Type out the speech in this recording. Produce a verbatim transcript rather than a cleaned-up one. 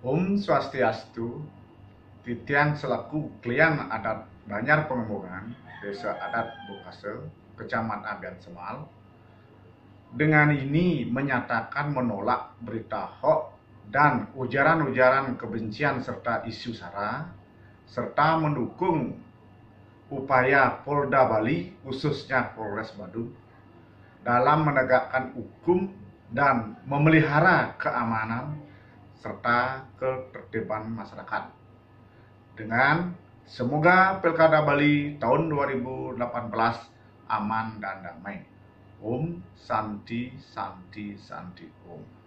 Om Swastiastu, Titian selaku klien adat Banjar Pengembangan, Desa Adat Bokase, Kecamatan Abian Semal, dengan ini menyatakan menolak berita hoax dan ujaran-ujaran kebencian serta isu sara, serta mendukung upaya Polda Bali, khususnya Polres Badung, dalam menegakkan hukum dan memelihara keamanan serta ketertiban masyarakat. Dengan semoga Pilkada Bali tahun dua ribu delapan belas aman dan damai. Om Santi Santi Santi Om.